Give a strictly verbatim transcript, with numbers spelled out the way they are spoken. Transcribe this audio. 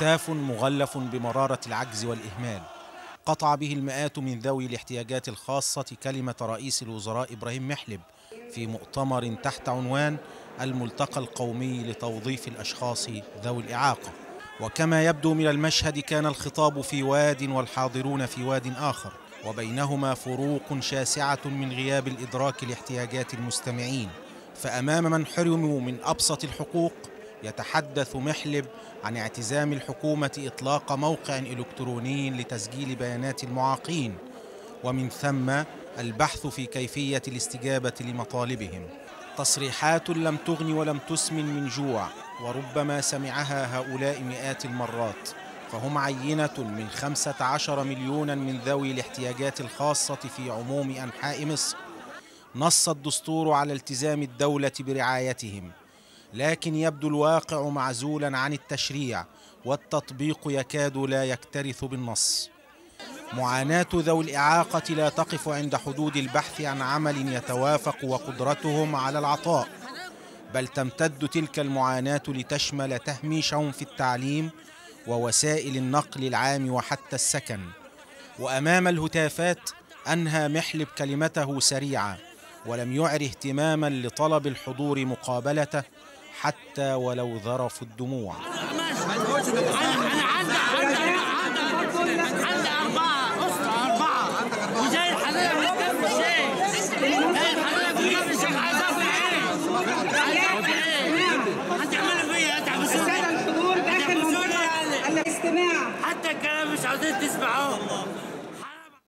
إسفاف مغلف بمرارة العجز والإهمال قطع به المئات من ذوي الاحتياجات الخاصة كلمة رئيس الوزراء إبراهيم محلب في مؤتمر تحت عنوان الملتقى القومي لتوظيف الأشخاص ذوي الإعاقة. وكما يبدو من المشهد كان الخطاب في واد والحاضرون في واد آخر، وبينهما فروق شاسعة من غياب الإدراك لاحتياجات المستمعين. فأمام من حرموا من أبسط الحقوق يتحدث محلب عن اعتزام الحكومة إطلاق موقع إلكتروني لتسجيل بيانات المعاقين، ومن ثم البحث في كيفية الاستجابة لمطالبهم. تصريحات لم تغن ولم تسمن من جوع، وربما سمعها هؤلاء مئات المرات، فهم عينة من خمسة عشر مليونا من ذوي الاحتياجات الخاصة في عموم أنحاء مصر. نص الدستور على التزام الدولة برعايتهم، لكن يبدو الواقع معزولا عن التشريع، والتطبيق يكاد لا يكترث بالنص. معاناة ذوي الإعاقة لا تقف عند حدود البحث عن عمل يتوافق وقدرتهم على العطاء، بل تمتد تلك المعاناة لتشمل تهميشهم في التعليم ووسائل النقل العام وحتى السكن. وأمام الهتافات أنهى محلب كلمته سريعة، ولم يعر اهتماما لطلب الحضور مقابلته حتى ولو ذرف الدموع.